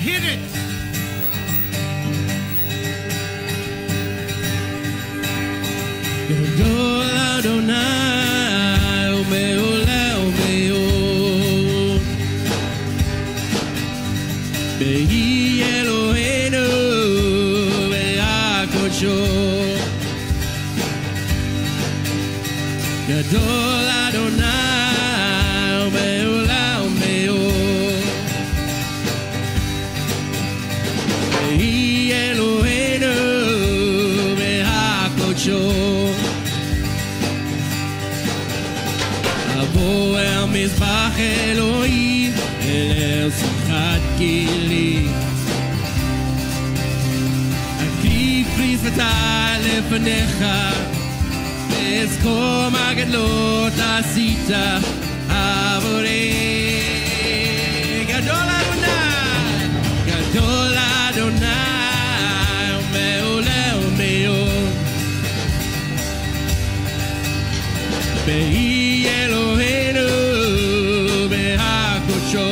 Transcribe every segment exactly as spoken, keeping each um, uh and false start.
Hit it. Gadol Adonai umeola umeo Behi Eloheinu ve'akodsho Gadol Adonai umeola umeo Behi Eloheinu ve'akodsho Abo el mizbach Elohim el simchat kili Akriv prizvatai lefanecha Vezkor magadlot asita avorei Gadol Adonai Gadol Adonai umeola umeo Behi Eloheinu ve'akodsho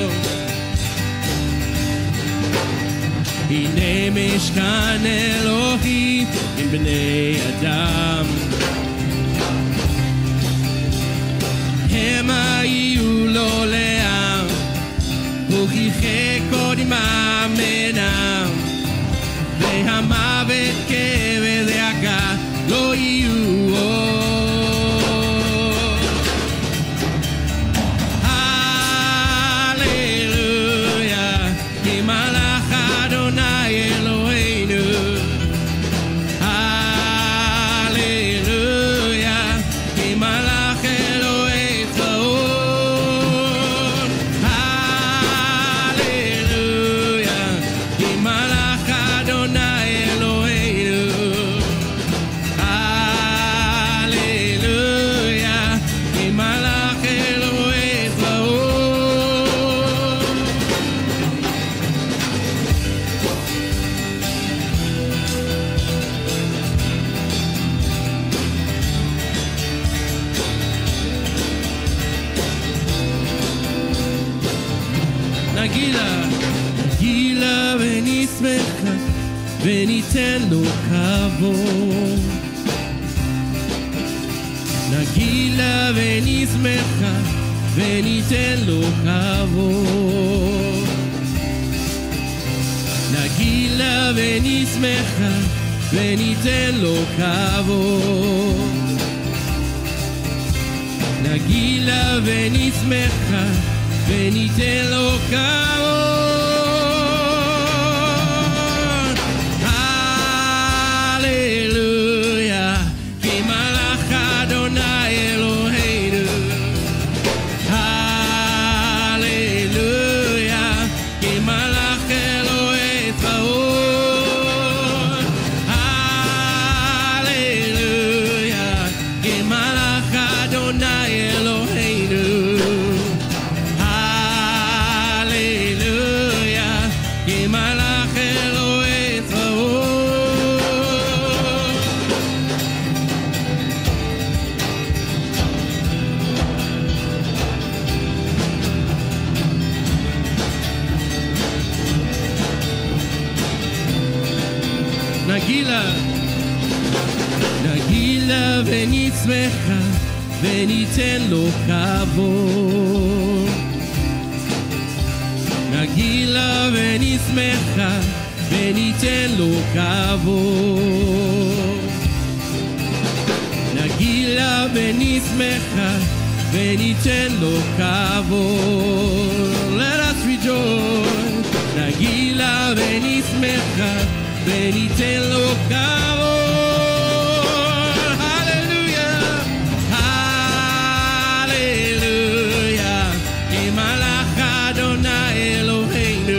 Hine mishkan Elohim im bnei Adam Hema yiyu lo le'am Uchichei kodim amenam Ve'hamavet keved da'aga lo yiyu od Nagila, Nagila v'nismecha v'niten lo kavod Nagila v'nismecha v'niten lo kavod Nagila v'nismecha v'niten lo kavod Nagila v'nismecha v'niten lo kavod Hallelujah Ki malach Adonai Eloheinu Hallelujah Ki malach Elohei Tzvaot Hallelujah Ki malach Adonai Eloheinu Nagila, Nagila v'nismecha v'niten lo kavod Nagila v'nismecha v'niten lo kavod Nagila v'nismecha v'niten lo kavod Let us rejoice Nagila v'nismecha v'niten lo kavod Hallelujah Hallelujah Ki malach Adonai Eloheinu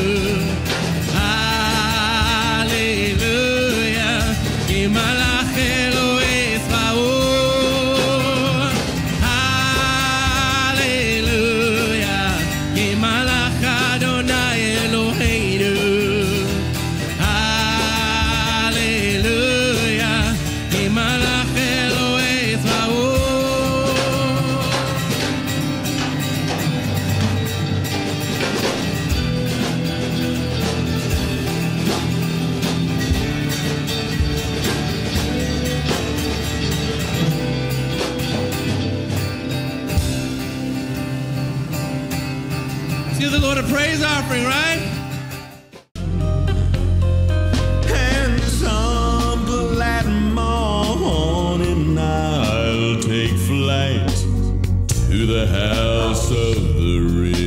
Hallelujah Ki malach Elohei Tzvaot Hallelujah Ki malach Adonai Eloheinu Hallelujah Let's give the Lord a praise offering, right? And some glad morning I'll take flight to the house of the rich.